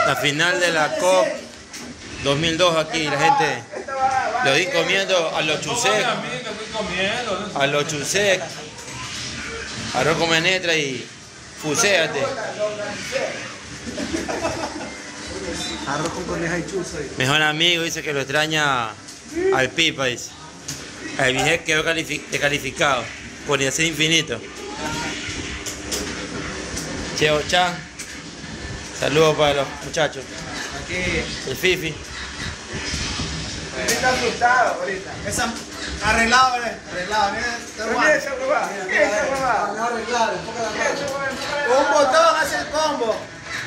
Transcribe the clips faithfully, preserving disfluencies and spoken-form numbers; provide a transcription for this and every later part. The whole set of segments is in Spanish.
La final de la COP dos mil dos aquí, la gente lo di comiendo a los chusec, a los chusec, arroz con menestra y fuséate. Arroz con coneja y chuzo. Mejor amigo dice que lo extraña al Pipa, dice. El viejo quedó calific descalificado por ser infinito. Cheo Chan, saludos para los muchachos. Aquí. El Fifi. Está asustado ahorita. Esa, arreglado, ¿eh? Arreglado, mira. ¿Qué es esa huevada? ¿Qué es esa huevada? Arreglado, un botón hace el combo.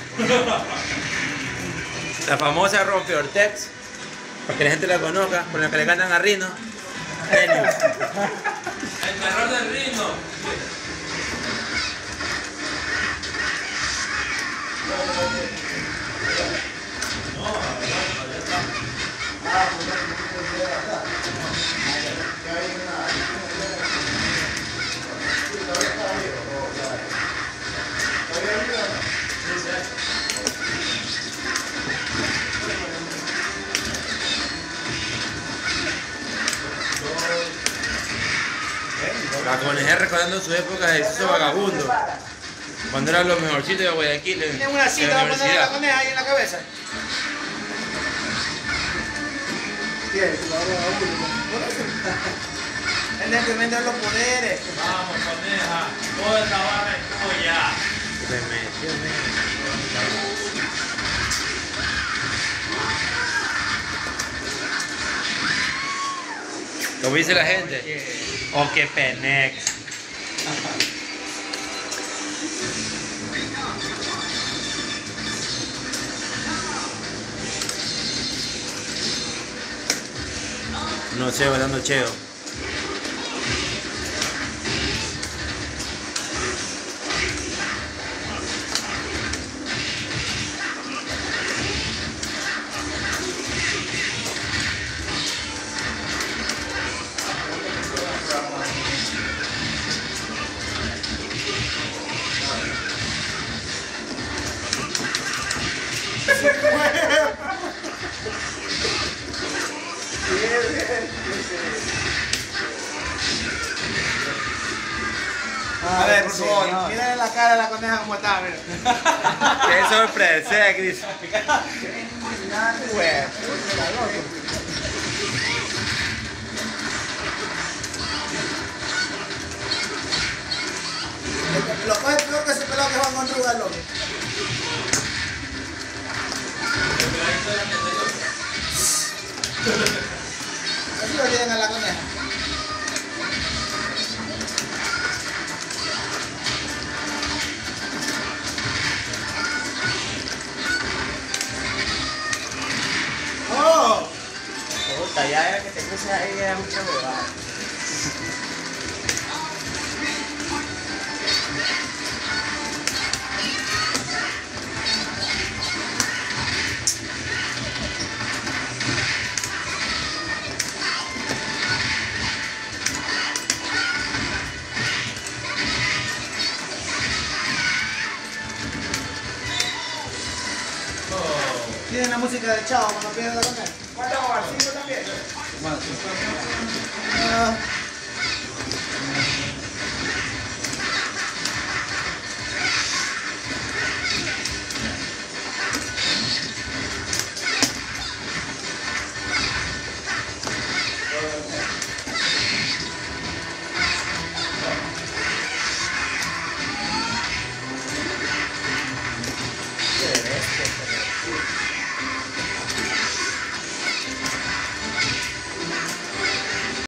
La famosa Rompe Ortex, para que la gente la conozca, con la que le cantan a Rino. Genio. El terror del Rino. La coneja recordando su época de esos vagabundos. Cuando eran los mejorcitos de Guayaquil. En, Tiene una en cinta la para ponerle la universidad. coneja ahí en la cabeza. ¿Qué? Él es que vende los poderes. Vamos, coneja. Toda esta barra es tuya. Se metió, mira. Como dice la gente. Oh, qué penex. No sé, dando cheo. A ver, por favor, mírale la cara de la coneja como está, mira. Qué sorpresa, Cris. Lo coge peor que ese pelado que va con ruda, loco. Así lo tienen a la coneja. ¡Oh! Puta, ya era que te cruces ahí era mucha huevada. Tienen la música del Chavo cuando pierde la coneja. ¿Cuánto vamos? ¿Cinco también? Ah.